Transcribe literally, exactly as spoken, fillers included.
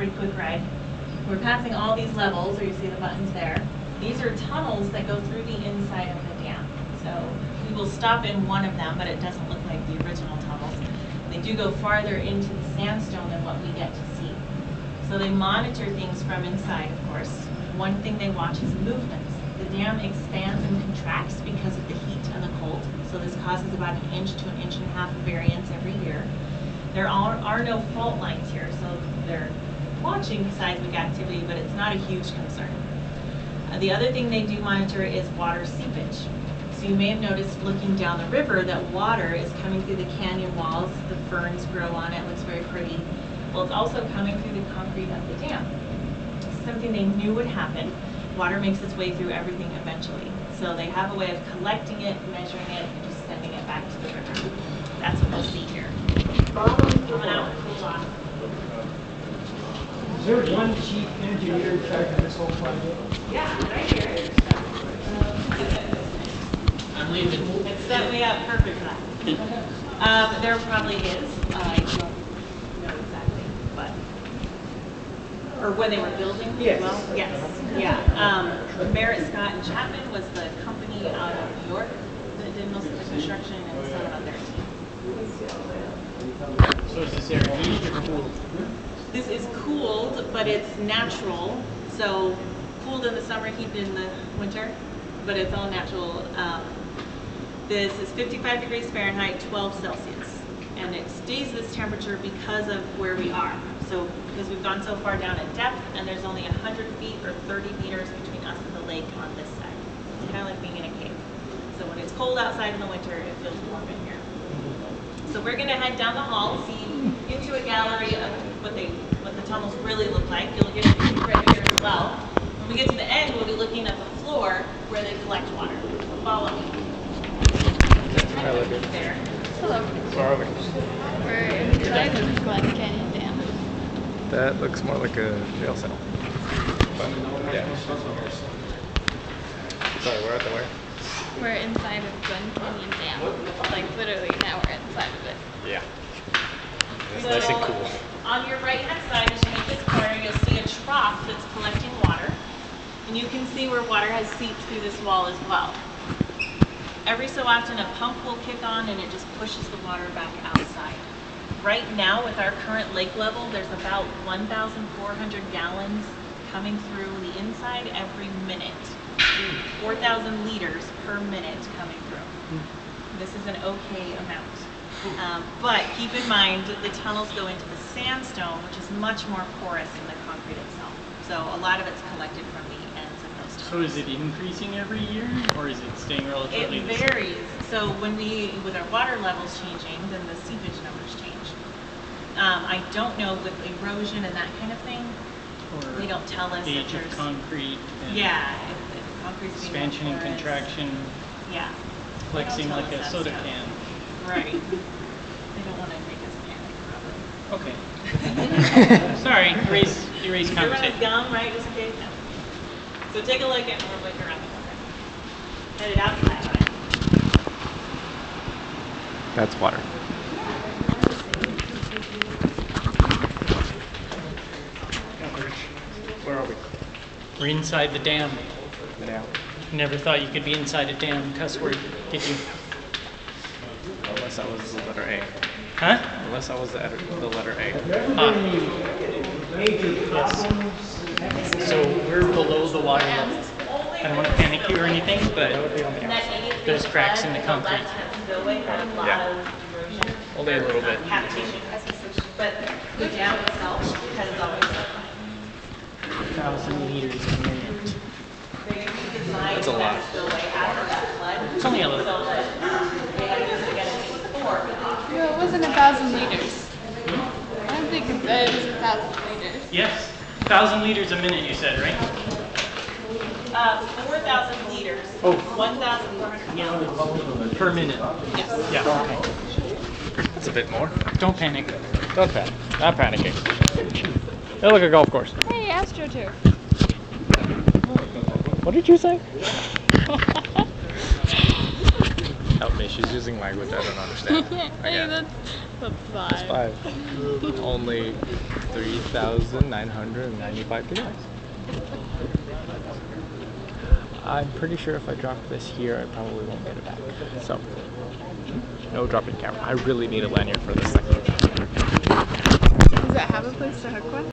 pretty quick ride. We're passing all these levels, or you see the buttons there. These are tunnels that go through the inside of the dam. So we will stop in one of them, but it doesn't look like the original tunnels. They do go farther into the sandstone than what we get to see. So they monitor things from inside, of course. One thing they watch is movements. The dam expands and contracts because of the heat and the cold. So this causes about an inch to an inch and a half of variance every year. There are, are no fault lines here, so they're watching seismic activity, but it's not a huge concern. Uh, the other thing they do monitor is water seepage. So you may have noticed looking down the river that water is coming through the canyon walls, the ferns grow on it, looks very pretty. Well, it's also coming through the concrete of the dam. Something they knew would happen. Water makes its way through everything eventually. So they have a way of collecting it, measuring it, and just sending it back to the river. That's what we'll see here. Coming out, cool off. Is there one chief engineer in charge of this whole project? Yeah, right here. I'm leaving. It set me up perfect for that. Um, there probably is. Uh, I don't know exactly, but or when they were building. Yes. Well, yes. Yeah. Um, Merritt, Scott, and Chapman was the company out of New York that did most of the construction, and was someone on their team. So is this area heated or cooled? This is cooled, but it's natural. So cooled in the summer, heated in the winter, but it's all natural. Um, this is fifty-five degrees Fahrenheit, twelve Celsius. And it stays this temperature because of where we are. So because we've gone so far down at depth, and there's only one hundred feet or thirty meters between us and the lake on this side. It's kind of like being in a cave. So when it's cold outside in the winter, it feels warm in here. So we're going to head down the hall, see into a gallery of what they, what the tunnels really look like. You'll get a peek right here as well. When we get to the end, we'll be looking at the floor where they collect water. So follow me. Hi, Olivia. There. Hello. Where are we? We're inside the Glen Canyon Dam. That looks more like a jail cell. But, yeah. Sorry, we're at the where? We're inside of Glen Canyon Dam. Like literally now we're inside of it. Yeah. It's So, nice and cool. on your right-hand side, as you make this corner, you'll see a trough that's collecting water. And you can see where water has seeped through this wall as well. Every so often, a pump will kick on and it just pushes the water back outside. Right now, with our current lake level, there's about one thousand four hundred gallons coming through the inside every minute. four thousand liters per minute coming through. This is an okay amount. Um, but keep in mind that the tunnels go into the sandstone, which is much more porous than the concrete itself. So a lot of it's collected from the ends of those tunnels. So is it increasing every year, or is it staying relatively It the same? varies. So when we, with our water levels changing, then the seepage numbers change. Um, I don't know with erosion and that kind of thing. Or They don't tell us if age of there's concrete and yeah, if, if concrete's being expansion and porous. contraction, Yeah. flexing tell like us a that soda stuff. can. Right. They don't want to make us panic, probably. Okay. Sorry, erase, erase Everyone's conversation. gum, right? Just in case. No. So take a look at we're looking around the corner. Headed outside. That's water. Where are we? We're inside the dam. Now. Never thought you could be inside a dam cuss word, did you? Unless that was the letter A. Huh? Unless that was the, ed- the letter A. Ah. Yes. So we're below the water level. I don't want to panic you or anything, but there's cracks in the concrete. Yeah. Only a little bit. But the dam itself has always been Thousand liters a minute. That's a lot. It's only a little. No, it wasn't a thousand liters. I don't think it was a thousand liters. Yes, thousand liters a minute. You said, right? Uh, four thousand liters. Oh. one thousand four hundred gallons. Per minute. Yes. Yeah. Okay. That's a bit more. Don't panic. Don't panic. Not panicking. They look like a golf course. Hey, AstroTurf. What did you say? Help me. me. She's using language I don't understand. Hey, Again. that's, that's five. That's five. Only three thousand nine hundred ninety-five kilos. I'm pretty sure if I drop this here, I probably won't get it back. So, no dropping camera. I really need a lanyard for this thing. Does it have a place to hook one?